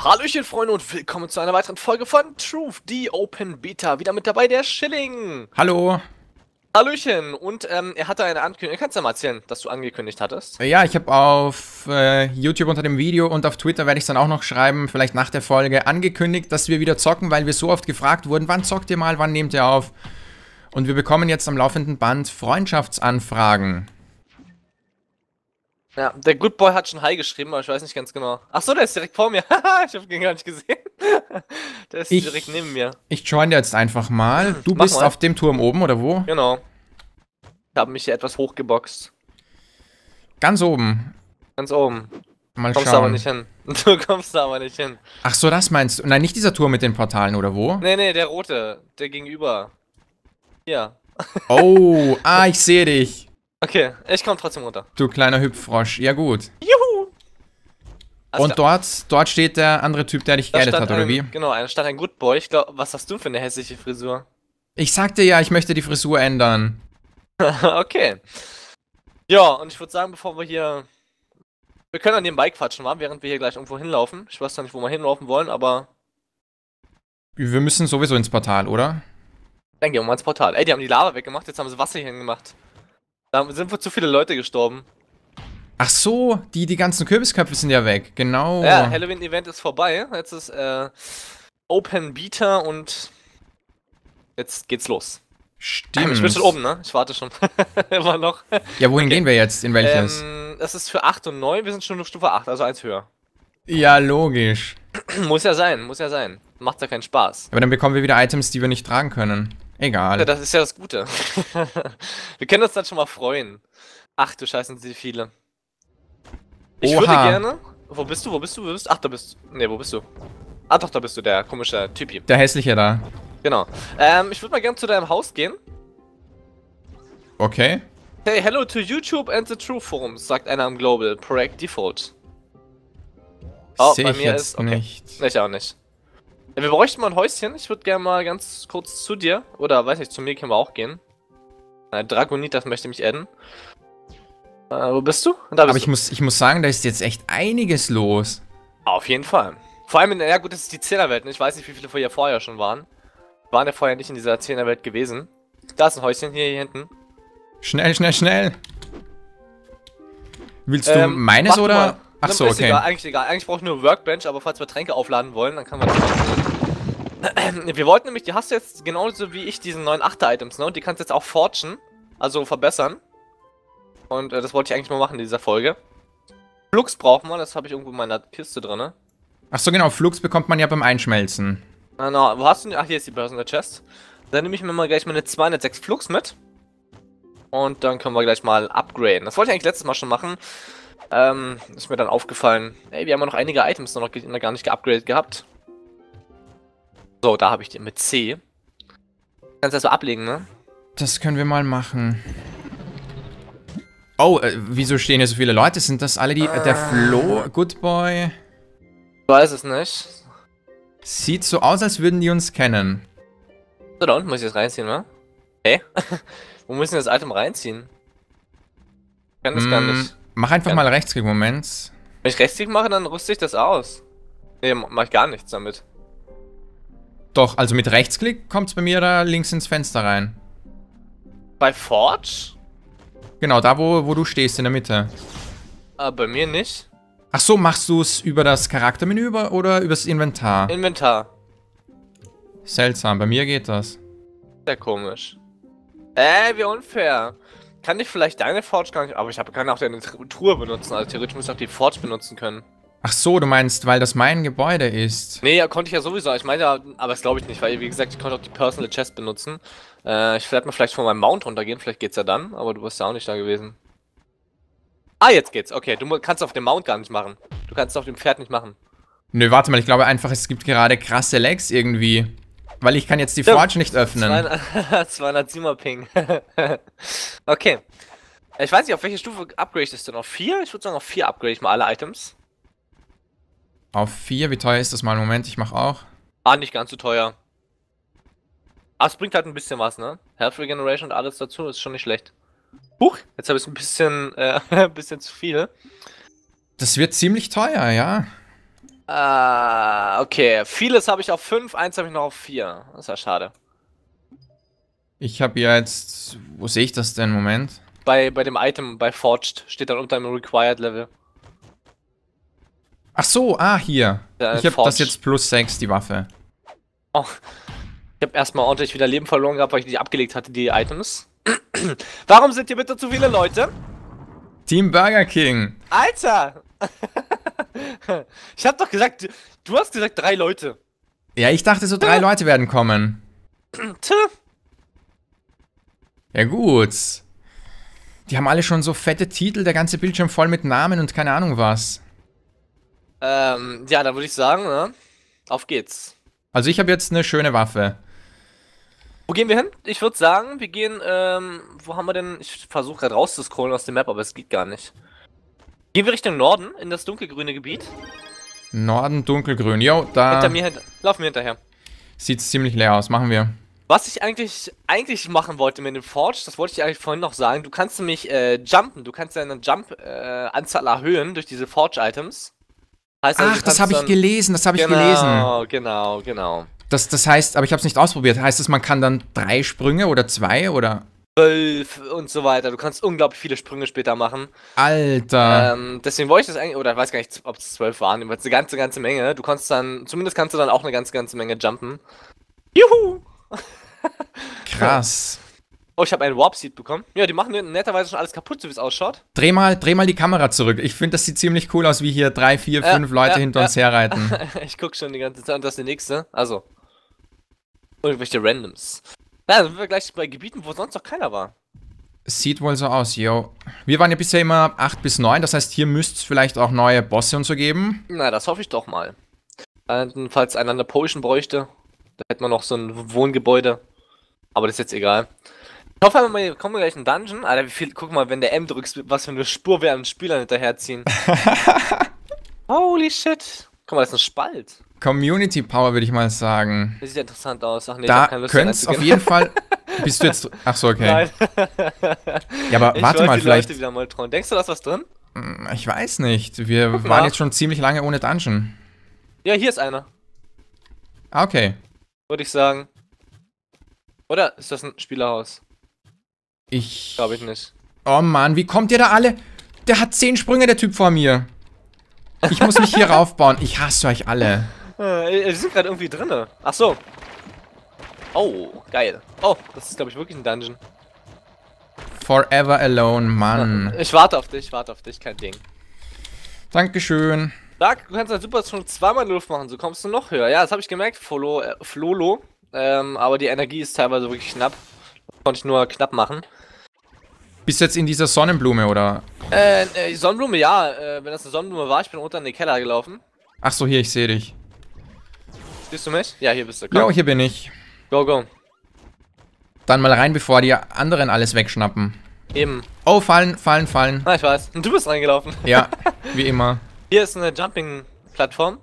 Hallöchen Freunde und willkommen zu einer weiteren Folge von Truth, die Open Beta. Wieder mit dabei der Schilling. Hallo. Hallöchen. Und er hatte eine Ankündigung. Kannst du mal erzählen, dass du angekündigt hattest? Ja, ich habe auf YouTube unter dem Video und auf Twitter werde ich es dann auch noch schreiben, vielleicht nach der Folge, angekündigt, dass wir wieder zocken, weil wir so oft gefragt wurden, wann zockt ihr mal, wann nehmt ihr auf? Und wir bekommen jetzt am laufenden Band Freundschaftsanfragen. Ja, der Good Boy hat schon Hi geschrieben, aber ich weiß nicht ganz genau. Achso, der ist direkt vor mir. Haha, ich habe ihn gar nicht gesehen. Der ist direkt neben mir. Ich join dir jetzt einfach mal. Du Mach bist mal. auf dem Turm oben, oder wo? Genau. Ich habe mich hier etwas hochgeboxt. Ganz oben. Ganz oben. Mal Kommst aber schauen. nicht hin. Du kommst da aber nicht hin. Ach so, das meinst du? Nein, nicht dieser Turm mit den Portalen, oder wo? Nee, der rote. Der gegenüber. Hier. Oh, ich sehe dich. Okay, ich komme trotzdem runter. Du kleiner Hüpffrosch. Ja gut. Juhu! Und dort steht der andere Typ, der dich geaddet hat, oder wie? Genau, da stand ein Good Boy. Ich glaube, was hast du für eine hässliche Frisur? Ich sagte ja, ich möchte die Frisur ändern. Okay. Ja, und ich würde sagen, bevor wir hier... Wir können an dem Bike quatschen, während wir hier gleich irgendwo hinlaufen. Ich weiß zwar nicht, wo wir hinlaufen wollen, aber... Wir müssen sowieso ins Portal, oder? Dann gehen wir mal ins Portal. Ey, die haben die Lava weggemacht, jetzt haben sie Wasser hier hingemacht. Da sind wohl zu viele Leute gestorben. Ach so, die ganzen Kürbisköpfe sind ja weg, genau. Ja, Halloween-Event ist vorbei. Jetzt ist Open Beta und jetzt geht's los. Stimmt. Ich bin schon oben, ne? Ich warte schon. Immer noch. Ja, wohin gehen wir jetzt? In welches? Das ist für 8 und 9, wir sind schon auf Stufe 8, also 1 höher. Ja, logisch. Muss ja sein, muss ja sein. Macht ja keinen Spaß. Aber dann bekommen wir wieder Items, die wir nicht tragen können. Egal. Ja, das ist ja das Gute. Wir können uns dann schon mal freuen. Ach du Scheiße, sind sie viele. Ich würde gerne... Wo bist du? Ach, da bist du. Ne, wo bist du? Ah doch, da bist du, der komische Typi. Der hässliche da. Genau. Ich würde mal gerne zu deinem Haus gehen. Okay. Hey, hello to YouTube and the True Forums, sagt einer am Global. Project Default. Oh, Sehe bei ich mir jetzt ist... Okay. nicht. Ich auch nicht. Ja, wir bräuchten mal ein Häuschen. Ich würde gerne mal ganz kurz zu dir. Oder, weiß nicht, zu mir können wir auch gehen. Dragonitas möchte mich adden. Wo bist du? Da bist Aber ich muss sagen, da ist jetzt echt einiges los. Auf jeden Fall. Vor allem, ja gut, das ist die 10er-Welt. Ne? Ich weiß nicht, wie viele hier vorher schon waren. Wir waren ja vorher nicht in dieser 10er-Welt gewesen. Da ist ein Häuschen, hier hinten. Schnell, schnell, schnell. Willst du meines oder? Ach so, okay. Egal, eigentlich egal. Eigentlich brauche ich nur Workbench, aber falls wir Tränke aufladen wollen, dann kann man das machen. Wir wollten nämlich, die hast du jetzt genauso wie ich, diesen neuen 8er-Items, ne? Und die kannst du jetzt auch forgen, also verbessern. Und das wollte ich eigentlich mal machen in dieser Folge. Flux brauchen wir, das habe ich irgendwo in meiner Kiste drin. Ach so, genau. Flux bekommt man ja beim Einschmelzen. Genau, wo hast du denn? Ach, hier ist die Personal Chest. Dann nehme ich mir mal gleich meine 206 Flux mit. Und dann können wir gleich mal upgraden. Das wollte ich eigentlich letztes Mal schon machen. Ist mir dann aufgefallen. Ey, wir haben ja noch einige Items noch gar nicht geupgradet gehabt. So, da habe ich die mit C. Kannst du das so ablegen, ne? Das können wir mal machen. Oh, wieso stehen hier so viele Leute? Sind das alle die... Der Flo, Good Boy... Ich weiß es nicht. Sieht so aus, als würden die uns kennen. So, da unten muss ich das reinziehen, ne? Hä? Wo müssen wir das Item reinziehen? Ich kann das gar nicht. Mach einfach mal Rechtsklick, Moment. Wenn ich Rechtsklick mache, dann rüste ich das aus. Ne, mach ich gar nichts damit. Doch, also mit Rechtsklick kommt es bei mir da links ins Fenster rein. Bei Forge? Genau, da wo du stehst, in der Mitte. Bei mir nicht. Ach so, machst du es über das Charaktermenü oder übers Inventar? Inventar. Seltsam, bei mir geht das. Sehr komisch. Wie unfair. Kann ich vielleicht deine Forge gar nicht... Aber ich kann auch deine Truhe benutzen. Also theoretisch muss ich auch die Forge benutzen können. Ach so, du meinst, weil das mein Gebäude ist. Nee, ja, konnte ich ja sowieso. Ich meine ja, aber das glaube ich nicht, weil, wie gesagt, ich konnte auch die Personal Chest benutzen. Ich werde mal vielleicht von meinem Mount runtergehen. Vielleicht geht's ja dann, aber du bist ja auch nicht da gewesen. Ah, jetzt geht's. Okay, du kannst auf dem Mount gar nicht machen. Du kannst es auf dem Pferd nicht machen. Nö, warte mal, ich glaube einfach, es gibt gerade krasse Lags irgendwie. Weil ich kann jetzt die Forge nicht öffnen. 207er Ping. Okay. Ich weiß nicht, auf welche Stufe upgrade ich denn? Auf 4? Ich würde sagen, auf 4 upgrade ich mal alle Items. Auf 4, wie teuer ist das mal? Moment, ich mach auch. Ah, nicht ganz so teuer. Aber es bringt halt ein bisschen was, ne? Health Regeneration und alles dazu ist schon nicht schlecht. Huch, jetzt habe ich ein bisschen, ein bisschen zu viel. Das wird ziemlich teuer, ja. Okay. Vieles habe ich auf 5, eins habe ich noch auf 4. Das ist ja schade. Ich habe jetzt... Wo sehe ich das denn? Moment. Bei dem Item, bei Forged, steht dann unter dem Required Level. Ach so, hier. Ja, Ich habe Forged. das jetzt plus 6, die Waffe. Oh, ich habe erstmal ordentlich wieder Leben verloren gehabt, weil ich die abgelegt hatte, die Items. Warum sind hier bitte zu viele Leute? Team Burger King. Alter! Ich hab doch gesagt, du hast gesagt 3 Leute. Ja, ich dachte, so 3 Leute werden kommen. Tö. Ja gut. Die haben alle schon so fette Titel, der ganze Bildschirm voll mit Namen und keine Ahnung was. Ja, dann würde ich sagen, ne? Auf geht's. Also ich habe jetzt eine schöne Waffe. Wo gehen wir hin? Ich würde sagen, wir gehen, wo haben wir denn? Ich versuche gerade rauszuscrollen aus der Map, aber es geht gar nicht. Gehen wir Richtung Norden, in das dunkelgrüne Gebiet? Norden, dunkelgrün. Jo, da Hinter mir, lauf mir hinterher. sieht's ziemlich leer aus. Machen wir. Was ich eigentlich machen wollte mit dem Forge, das wollte ich eigentlich vorhin noch sagen, du kannst nämlich jumpen, du kannst deine Jump-Anzahl erhöhen durch diese Forge-Items. Heißt also, Ach, das habe ich gelesen, das habe ich gelesen. Genau. Das heißt, aber ich habe es nicht ausprobiert. Heißt das, man kann dann 3 Sprünge oder 2 oder... 12 und so weiter. Du kannst unglaublich viele Sprünge später machen. Alter. Deswegen wollte ich das eigentlich, oder ich weiß gar nicht, ob es 12 waren, aber es ist eine ganze Menge. Zumindest kannst du dann auch eine ganze Menge jumpen. Juhu! Krass. Oh, ich habe einen Warp Seed bekommen. Ja, die machen netterweise schon alles kaputt, so wie es ausschaut. Dreh mal die Kamera zurück. Ich finde, das sieht ziemlich cool aus, wie hier 3, 4, 5 Leute hinter uns herreiten. Ich guck schon die ganze Zeit und das ist die nächste. Also. Irgendwelche Randoms. Ja, dann sind wir gleich bei Gebieten, wo sonst noch keiner war. Sieht wohl so aus, yo. Wir waren ja bisher immer 8 bis 9, das heißt, hier müsste es vielleicht auch neue Bosse und so geben. Na, das hoffe ich doch mal. Falls einer eine Potion bräuchte, da hätten wir noch so ein Wohngebäude. Aber das ist jetzt egal. Ich hoffe einfach mal, wir kommen gleich in den Dungeon. Alter, wie viel, guck mal, wenn der M drückst, was für eine Spur wir an den Spielern hinterherziehen. Holy shit. Guck mal, das ist ein Spalt. Community Power, würde ich mal sagen. Das sieht ja interessant aus. Ach nee, Da ich hab keine Lust, könnte es auf jeden Fall... Bist du jetzt... Ach so, okay. Nein. Ja, aber Ich warte wollte mal, die vielleicht... Leute wieder mal trauen. Denkst du, da ist was drin? Ich weiß nicht. Wir Guck waren nach. jetzt schon ziemlich lange ohne Dungeon. Ja, hier ist einer. Ah, okay. Würde ich sagen. Oder ist das ein Spielerhaus? Glaube ich nicht. Oh Mann, wie kommt ihr da alle? Der hat 10 Sprünge, der Typ vor mir. Ich muss mich hier raufbauen. Ich hasse euch alle. Die sind gerade irgendwie drinne. Ach so. Oh, geil. Oh, das ist, glaube ich, wirklich ein Dungeon. Forever alone, Mann. Ich warte auf dich, kein Ding. Dankeschön. Sag, du kannst halt super schon zweimal in die Luft machen, so kommst du noch höher. Ja, das habe ich gemerkt, Flolo. Aber die Energie ist teilweise wirklich knapp. Das konnte ich nur knapp machen. Bist du jetzt in dieser Sonnenblume, oder? Sonnenblume, ja. Wenn das eine Sonnenblume war, ich bin runter in den Keller gelaufen. Ach so, hier, ich sehe dich. Siehst du mich? Ja, hier bist du. Komm. Jo, hier bin ich. Go, go. Dann mal rein, bevor die anderen alles wegschnappen. Eben. Oh, fallen. Na, ich weiß. Und du bist reingelaufen. Ja, wie immer. Hier ist eine Jumping-Plattform.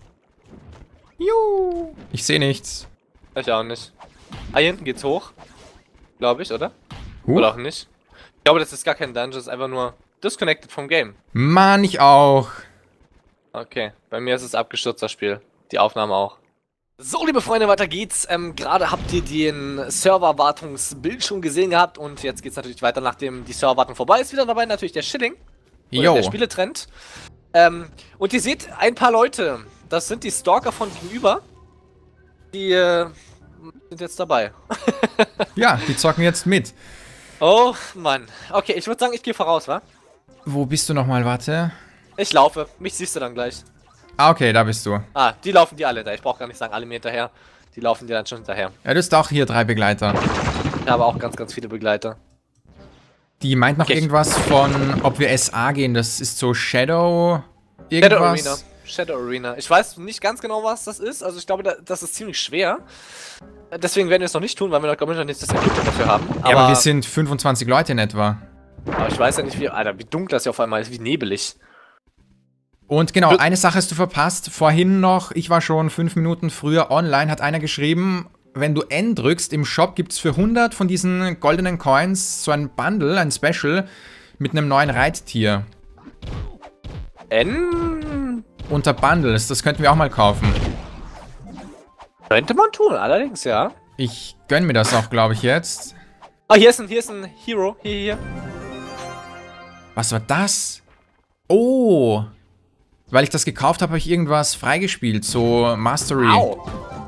Juhu. Ich sehe nichts. Ich auch nicht. Ah, hier hinten geht's hoch. Glaube ich, oder? Huh. Oder auch nicht. Ich glaube, das ist gar kein Dungeon, das ist einfach nur disconnected vom Game. Mann, ich auch. Okay, bei mir ist es abgestürzt, das Spiel. Die Aufnahme auch. So, liebe Freunde, weiter geht's. Gerade habt ihr den Serverwartungsbild schon gesehen gehabt und jetzt geht's natürlich weiter, nachdem die Serverwartung vorbei ist. Wieder dabei natürlich der Schilling. Oder der Spieletrend. Und ihr seht ein paar Leute. Das sind die Stalker von gegenüber. Die sind jetzt dabei. Ja, die zocken jetzt mit. Oh Mann. Okay, ich würde sagen, ich gehe voraus, wa? Wo bist du nochmal? Warte. Ich laufe. Mich siehst du dann gleich. Ah, okay, da bist du. Ah, die laufen die alle da. Ich brauche gar nicht sagen, alle mir hinterher. Die laufen dir dann schon hinterher. Ja, du hast auch hier 3 Begleiter. Ich habe auch ganz viele Begleiter. Die meint noch Okay. irgendwas von, ob wir SA gehen. Das ist so Shadow... Irgendwas. Shadow Arena. Ich weiß nicht ganz genau, was das ist. Also ich glaube, das ist ziemlich schwer. Deswegen werden wir es noch nicht tun, weil wir noch, glaube ich, noch nicht das Equipment dafür haben. Ja, aber wir sind 25 Leute in etwa. Aber ich weiß ja nicht, Alter, wie dunkel das hier auf einmal ist, wie nebelig. Und genau, eine Sache hast du verpasst. Vorhin noch, ich war schon 5 Minuten früher online, hat einer geschrieben, wenn du N drückst, im Shop gibt es für 100 von diesen goldenen Coins so ein Bundle, ein Special, mit einem neuen Reittier. N unter Bundles. Das könnten wir auch mal kaufen. Könnte man tun, allerdings, ja. Ich gönn mir das auch, glaube ich, jetzt. Ah, hier ist ein Hero. Hier. Was war das? Oh. Weil ich das gekauft habe, habe ich irgendwas freigespielt. So Mastery. Au.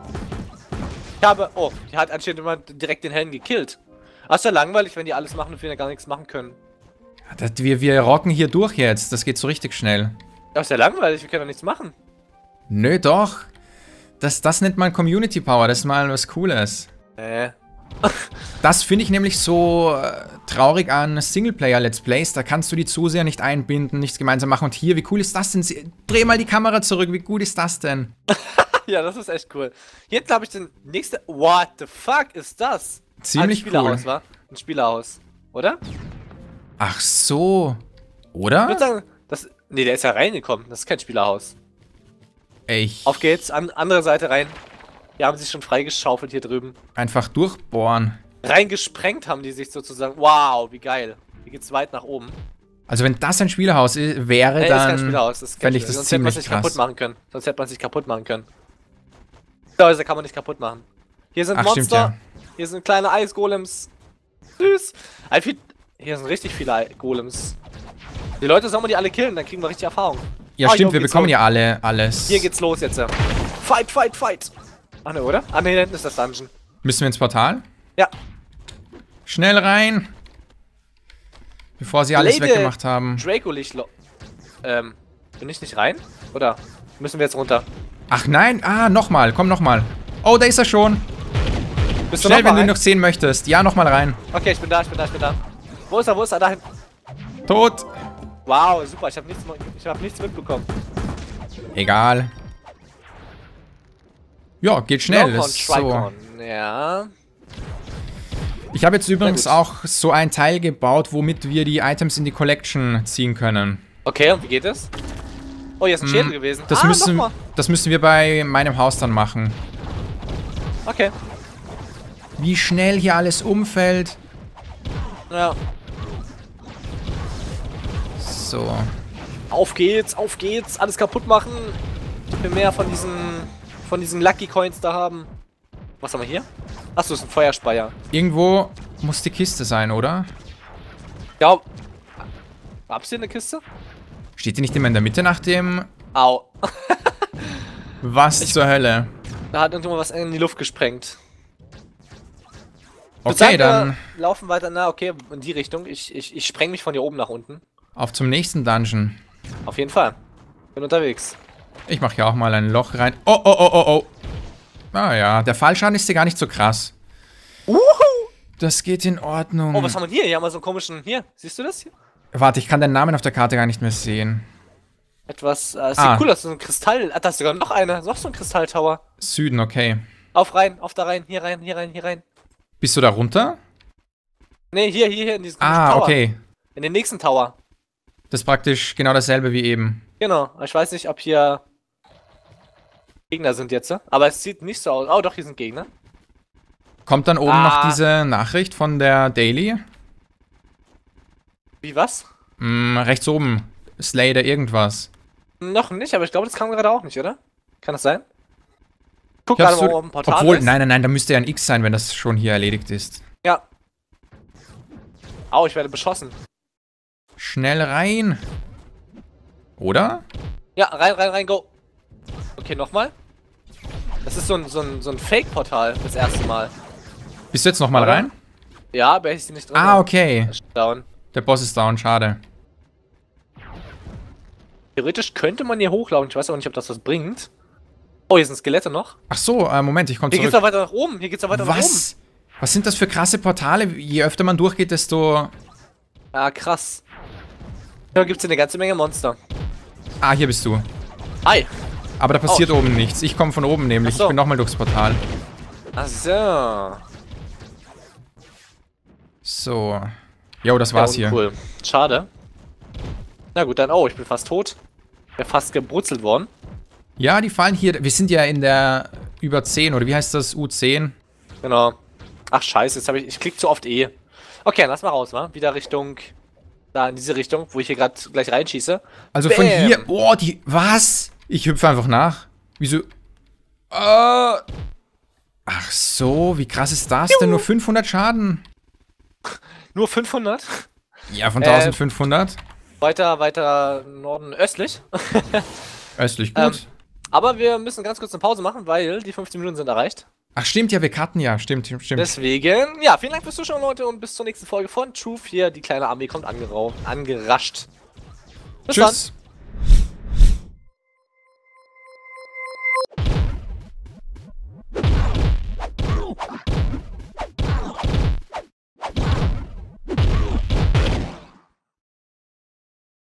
Oh, die hat anscheinend immer direkt den Helden gekillt. Das ist ja langweilig, wenn die alles machen und wir gar nichts machen können. Wir rocken hier durch jetzt. Das geht so richtig schnell. Das ist ja langweilig, wir können doch nichts machen. Nö, doch. Das nennt man Community Power. Das ist mal was Cooles. Das finde ich nämlich so traurig an Singleplayer-Let's Plays. Da kannst du die Zuseher nicht einbinden, nichts gemeinsam machen. Und hier, wie cool ist das denn? Dreh mal die Kamera zurück. Wie gut ist das denn? Ja, das ist echt cool. Jetzt habe ich den nächsten... What the fuck ist das? Ziemlich ein Spielerhaus, cool. War? Ein Spielerhaus, oder? Ach so. Oder? Ich würde sagen, nee, der ist ja reingekommen. Das ist kein Spielerhaus. Auf geht's, andere Seite rein. Die haben sich schon freigeschaufelt hier drüben. Einfach durchbohren. Reingesprengt haben die sich sozusagen. Wow, wie geil. Hier geht's weit nach oben. Also wenn das ein Spielerhaus wäre, Nee, dann ist kein Spielerhaus. Das ist kein fände ich das Sonst hätte man ziemlich sich kaputt machen können. Sonst hätte man sich kaputt machen können. Die Häuser kann man nicht kaputt machen. Hier sind Ach, Monster. stimmt, ja. Hier sind kleine Eisgolems. Süß. Hier sind richtig viele Golems. Die Leute sollen wir die alle killen, dann kriegen wir richtig Erfahrung. Ja, stimmt, wir bekommen ja alles. Hier geht's los jetzt. Fight, fight, fight. Ach ne, oder? Ah ne, da hinten ist das Dungeon. Müssen wir ins Portal? Ja. Schnell rein. Bevor sie alles weggemacht haben. Draco-Licht. Bin ich nicht rein? Oder müssen wir jetzt runter? Ach nein, nochmal, komm nochmal. Oh, da ist er schon. Bist du Schnell, noch mal wenn du ihn rein? noch sehen möchtest. Ja, nochmal rein. Okay, ich bin da. Wo ist er? Da hinten. Tot. Wow, super, ich hab nichts mitbekommen. Egal. Ja, geht schnell. Noch Ist ein so. Tricon. Ja. Ich habe jetzt übrigens gut. auch so ein Teil gebaut, womit wir die Items in die Collection ziehen können. Okay, und wie geht es? Oh, hier ist ein Schädel gewesen. Das müssen wir bei meinem Haus dann machen. Okay. Wie schnell hier alles umfällt. Ja. So. Auf geht's, alles kaputt machen. Ich will mehr von diesen Lucky Coins da haben. Was haben wir hier? Achso, ist ein Feuerspeier. Irgendwo muss die Kiste sein, oder? Ja. Gab's hier eine Kiste? Steht die nicht immer in der Mitte nach dem... Au. Was zur Hölle? Da hat irgendjemand was in die Luft gesprengt. Okay, dann Wir laufen weiter. Na, okay, in die Richtung. Ich spreng mich von hier oben nach unten. auf zum nächsten Dungeon. Auf jeden Fall. Bin unterwegs. Ich mache hier auch mal ein Loch rein. Oh, oh, oh, oh, oh. Ah ja, der Fallschaden ist hier gar nicht so krass. Uhu! Das geht in Ordnung. Oh, was haben wir hier? Hier haben wir so einen komischen... Hier, siehst du das hier? Warte, ich kann den Namen auf der Karte gar nicht mehr sehen. Etwas... sieht cool aus, so ein Kristall... Ah, da ist sogar noch eine. Noch so ein Kristalltower. Süden, okay. Auf rein, auf da rein. Hier rein, hier rein, hier rein. Bist du da runter? Ne, hier, in diesen komischen Tower. Okay. In den nächsten Tower. Das ist praktisch genau dasselbe wie eben. Genau. Ich weiß nicht, ob hier Gegner sind jetzt, aber es sieht nicht so aus. Oh, doch, hier sind Gegner. Kommt dann oben noch diese Nachricht von der Daily? Wie, was? Rechts oben. Slayer irgendwas. Noch nicht, aber ich glaube, das kam gerade auch nicht, oder? Kann das sein? Guck Ich hab's gerade mal, so, ob ein Portal obwohl, ist. nein, da müsste ja ein X sein, wenn das schon hier erledigt ist. Ja. Au, ich werde beschossen. Schnell rein. Oder? Ja, rein, go. Okay, nochmal. Das ist so ein Fake-Portal, das erste Mal. Bist du jetzt nochmal Oder? rein? Ja, aber ich sie nicht drin. Ah, okay. Down. Der Boss ist down, schade. Theoretisch könnte man hier hochlaufen. Ich weiß aber nicht, ob das was bringt. Oh, hier sind Skelette noch. Ach so, Moment, ich komme Hier zurück. geht's doch weiter nach oben. Nach oben. Was? Was sind das für krasse Portale? Je öfter man durchgeht, desto... Ah, krass. Da gibt's hier eine ganze Menge Monster. Ah, hier bist du. Hi. Aber da passiert oben nichts. Ich komme von oben nämlich. Ach so. Ich bin nochmal durchs Portal. Ach so. So. Jo, das war's hier. Cool. Schade. Na gut, dann, oh, ich bin fast tot. Wäre fast gebrutzelt worden. Ja, die fallen hier... Wir sind ja in der über 10, oder wie heißt das? U10. Genau. Ach, scheiße, jetzt habe ich klick zu oft E. Okay, lass mal raus, wa? Wieder Richtung... Da, in diese Richtung, wo ich hier gerade gleich reinschieße. Also Bam. von hier... Oh, die... Was? Ich hüpfe einfach nach. Wieso? Ach so, wie krass ist das denn? Nur 500 Schaden. Nur 500? Ja, von 1500. Weiter Norden östlich. Östlich, gut. Aber wir müssen ganz kurz eine Pause machen, weil die 15 Minuten sind erreicht. Ach stimmt, ja, wir cutten ja. Stimmt. Deswegen, ja, vielen Dank fürs Zuschauen, Leute, und bis zur nächsten Folge von Truth. Hier, die kleine Armee kommt angerascht. Bis Tschüss. dann.